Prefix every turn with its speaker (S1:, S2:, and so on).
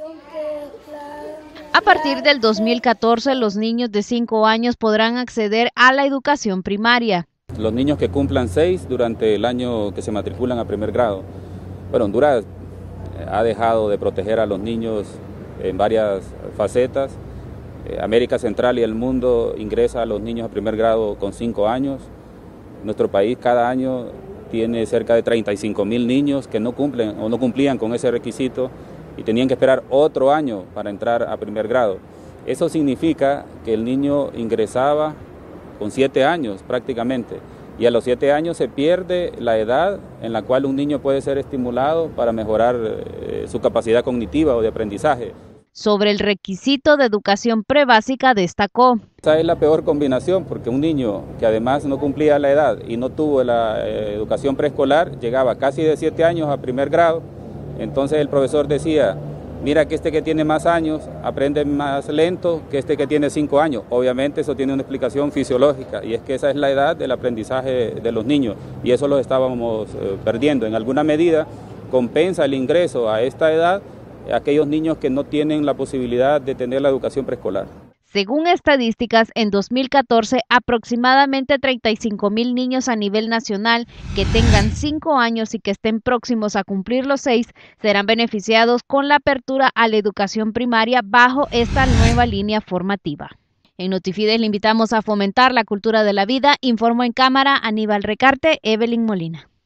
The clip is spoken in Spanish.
S1: A partir del 2014, los niños de 5 años podrán acceder a la educación primaria.
S2: Los niños que cumplan 6 durante el año que se matriculan a primer grado. Bueno, Honduras ha dejado de proteger a los niños en varias facetas. América Central y el mundo ingresa a los niños a primer grado con 5 años. Nuestro país cada año tiene cerca de 35.000 niños que no cumplen o no cumplían con ese requisito y tenían que esperar otro año para entrar a primer grado. Eso significa que el niño ingresaba con 7 años prácticamente, y a los 7 años se pierde la edad en la cual un niño puede ser estimulado para mejorar su capacidad cognitiva o de aprendizaje.
S1: Sobre el requisito de educación prebásica destacó:
S2: esa es la peor combinación, porque un niño que además no cumplía la edad y no tuvo la educación preescolar, llegaba casi de 7 años a primer grado. Entonces el profesor decía: mira que este que tiene más años aprende más lento que este que tiene 5 años. Obviamente eso tiene una explicación fisiológica, y es que esa es la edad del aprendizaje de los niños, y eso lo estábamos perdiendo. En alguna medida compensa el ingreso a esta edad a aquellos niños que no tienen la posibilidad de tener la educación preescolar.
S1: Según estadísticas, en 2014, aproximadamente 35.000 niños a nivel nacional que tengan 5 años y que estén próximos a cumplir los 6 serán beneficiados con la apertura a la educación primaria bajo esta nueva línea formativa. En Notifides le invitamos a fomentar la cultura de la vida. Informó en cámara Aníbal Recarte, Evelyn Molina.